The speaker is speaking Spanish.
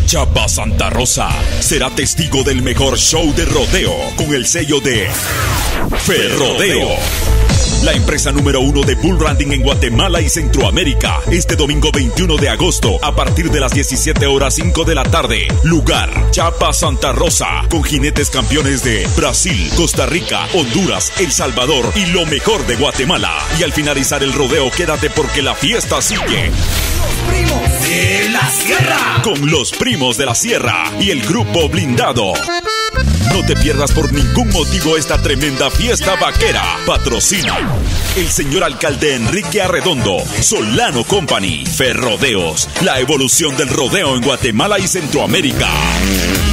Chapa Santa Rosa será testigo del mejor show de rodeo con el sello de Ferrodeo, la empresa número 1 de bull riding en Guatemala y Centroamérica. Este domingo 21 de agosto a partir de las 17:05 de la tarde. Lugar: Chapa Santa Rosa, con jinetes campeones de Brasil, Costa Rica, Honduras, El Salvador y lo mejor de Guatemala. Y al finalizar el rodeo, quédate porque la fiesta sigue. Primos de la Sierra. Con los Primos de la Sierra y el Grupo Blindado. No te pierdas por ningún motivo esta tremenda fiesta vaquera. Patrocina el señor alcalde Enrique Arredondo, Solano Company, Ferrodeos, la evolución del rodeo en Guatemala y Centroamérica.